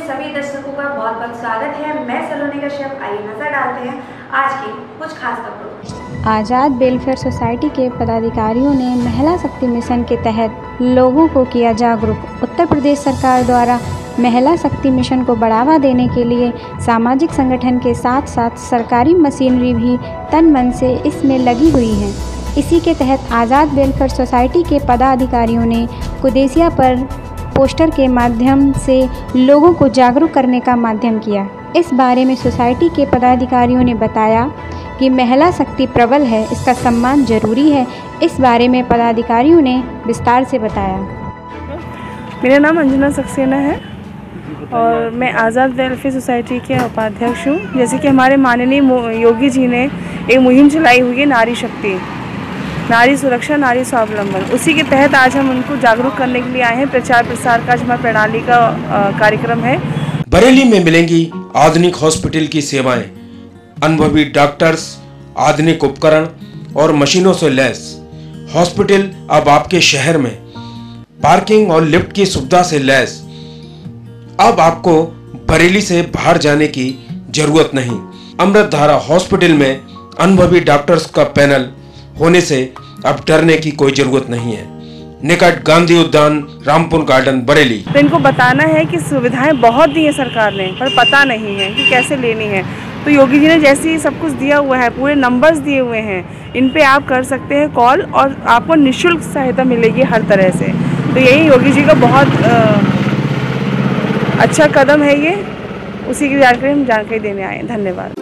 सभी दर्शकों का बहुत बहुत स्वागत है। मैं सलोनी कश्यप। आइए नजर डालते हैं आज की कुछ खास खबरों। आज़ाद वेलफेयर सोसाइटी के पदाधिकारियों ने महिला शक्ति मिशन के तहत लोगों को किया जागरूक। उत्तर प्रदेश सरकार द्वारा महिला शक्ति मिशन को बढ़ावा देने के लिए सामाजिक संगठन के साथ साथ सरकारी मशीनरी भी तन मन से इसमें लगी हुई है। इसी के तहत आज़ाद वेलफेयर सोसाइटी के पदाधिकारियों ने कुदेसिया पर पोस्टर के माध्यम से लोगों को जागरूक करने का माध्यम किया। इस बारे में सोसाइटी के पदाधिकारियों ने बताया कि महिला शक्ति प्रबल है, इसका सम्मान जरूरी है। इस बारे में पदाधिकारियों ने विस्तार से बताया। मेरा नाम अंजना सक्सेना है और मैं आज़ाद वेलफेयर सोसाइटी के उपाध्यक्ष हूँ। जैसे कि हमारे माननीय योगी जी ने एक मुहिम चलाई हुई है नारी शक्ति, नारी सुरक्षा, नारी स्वावलंबन। उसी के तहत आज हम उनको जागरूक करने के लिए आए हैं। प्रचार प्रसार का हमारी प्रणाली का कार्यक्रम है। बरेली में मिलेंगी आधुनिक हॉस्पिटल की सेवाएं, अनुभवी डॉक्टर्स, आधुनिक उपकरण और मशीनों से लैस हॉस्पिटल अब आपके शहर में पार्किंग और लिफ्ट की सुविधा से लैस। अब आपको बरेली से बाहर जाने की जरूरत नहीं। अमृतधारा हॉस्पिटल में अनुभवी डॉक्टर्स का पैनल होने से अब डरने की कोई जरूरत नहीं है। निकट गांधी उद्यान, रामपुर गार्डन, बरेली। तो इनको बताना है कि सुविधाएं बहुत दी है सरकार ने, पर पता नहीं है कि कैसे लेनी है। तो योगी जी ने जैसे ही सब कुछ दिया हुआ है, पूरे नंबर्स दिए हुए हैं, इन पे आप कर सकते हैं कॉल और आपको निःशुल्क सहायता मिलेगी हर तरह से। तो यही योगी जी का बहुत अच्छा कदम है ये। उसी की जानकारी देने आए। धन्यवाद।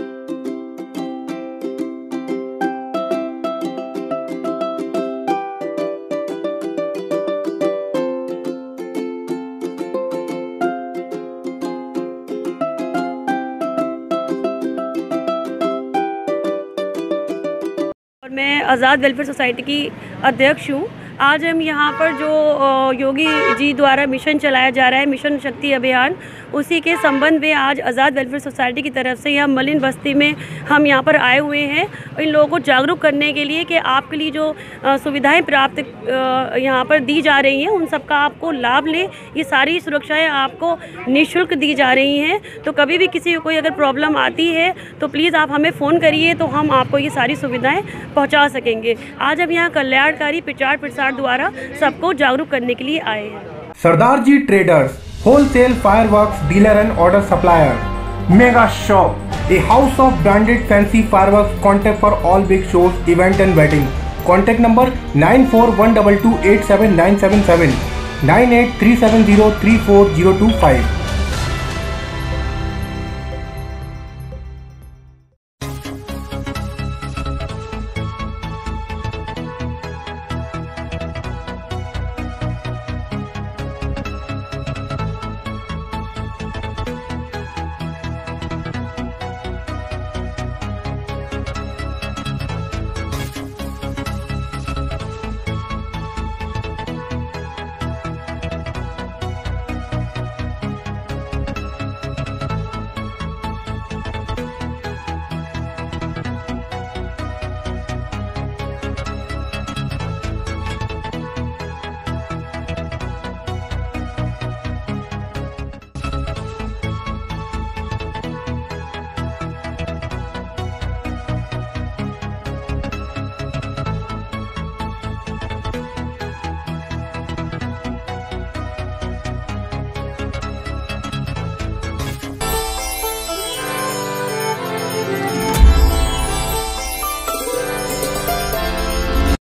मैं आज़ाद वेलफेयर सोसाइटी की अध्यक्ष हूँ। आज हम यहाँ पर जो योगी जी द्वारा मिशन चलाया जा रहा है, मिशन शक्ति अभियान, उसी के संबंध में आज आज़ाद वेलफेयर सोसाइटी की तरफ से यहाँ मलिन बस्ती में हम यहाँ पर आए हुए हैं। इन लोगों को जागरूक करने के लिए कि आपके लिए जो सुविधाएं प्राप्त यहाँ पर दी जा रही हैं, उन सब का आपको लाभ लें। ये सारी सुरक्षाएं आपको निःशुल्क दी जा रही हैं। तो कभी भी किसी को कोई अगर प्रॉब्लम आती है तो प्लीज़ आप हमें फ़ोन करिए, तो हम आपको ये सारी सुविधाएँ पहुँचा सकेंगे। आज हम यहाँ कल्याणकारी प्रचार प्रसार द्वारा सबको जागरूक करने के लिए आए हैं। Sardar ji traders, wholesale fireworks dealer and order supplier, mega shop, a house of branded fancy fireworks, contact for all big shows, event and wedding. Contact number 9412287977, 9837034025।